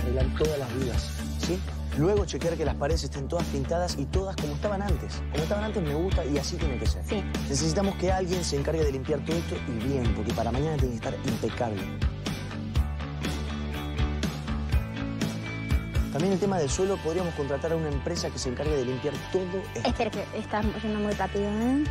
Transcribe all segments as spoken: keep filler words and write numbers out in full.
arreglar todas las vigas, ¿sí? Luego chequear que las paredes estén todas pintadas y todas como estaban antes. Como estaban antes me gusta y así tiene que ser. Sí. Necesitamos que alguien se encargue de limpiar todo esto y bien, porque para mañana tiene que estar impecable. También el tema del suelo, podríamos contratar a una empresa que se encargue de limpiar todo esto. Espera, que está yendo muy rápido, ¿eh?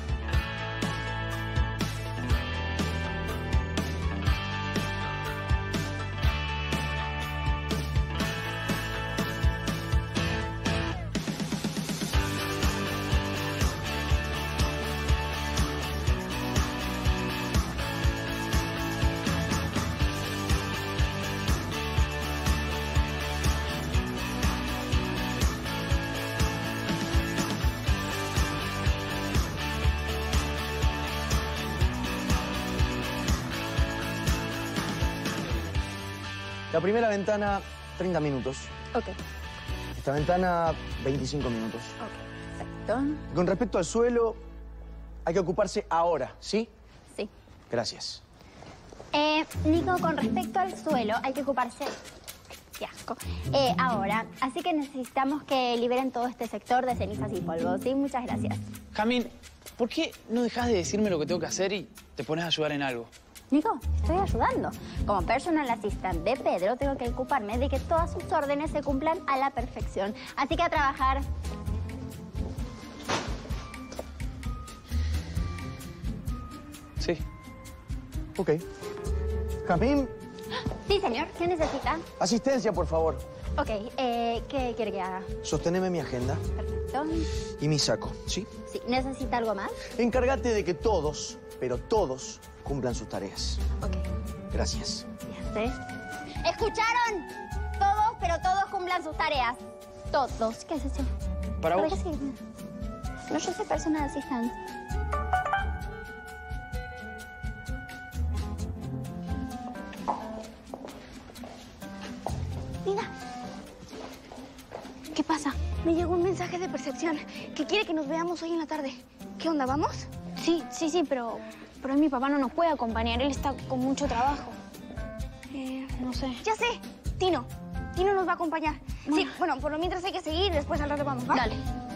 La primera ventana, treinta minutos. Ok. Esta ventana, veinticinco minutos. Ok, perfecto. Con respecto al suelo, hay que ocuparse ahora, ¿sí? Sí. Gracias. Eh, Nico, con respecto al suelo, hay que ocuparse... Qué asco. Eh, ahora, así que necesitamos que liberen todo este sector de cenizas y polvo, ¿sí? Muchas gracias. Jamín, ¿por qué no dejas de decirme lo que tengo que hacer y te pones a ayudar en algo? Nico, estoy ayudando. Como personal assistant de Pedro, tengo que ocuparme de que todas sus órdenes se cumplan a la perfección. Así que a trabajar. Sí. Ok. Jamín, Sí, señor. ¿Qué necesita? asistencia, por favor. Ok, eh, ¿qué quiere que haga? Sosteneme mi agenda Perfecto. y mi saco, ¿sí? Sí, ¿necesita algo más? Encárgate de que todos, pero todos, cumplan sus tareas. Ok. Gracias. Ya sé. ¿Escucharon? Todos, pero todos cumplan sus tareas. Todos. ¿Qué es eso? ¿Para ¿Por vos? qué sí? No, yo soy personal assistant. Nina. ¿Qué pasa? Me llegó un mensaje de percepción que quiere que nos veamos hoy en la tarde. ¿Qué onda, vamos? Sí, sí, sí, pero, pero mi papá no nos puede acompañar. Él está con mucho trabajo. Eh, no sé. Ya sé, Tino. Tino nos va a acompañar. Bueno. Sí, bueno, por lo mientras hay que seguir, después al rato vamos, ¿va? Dale.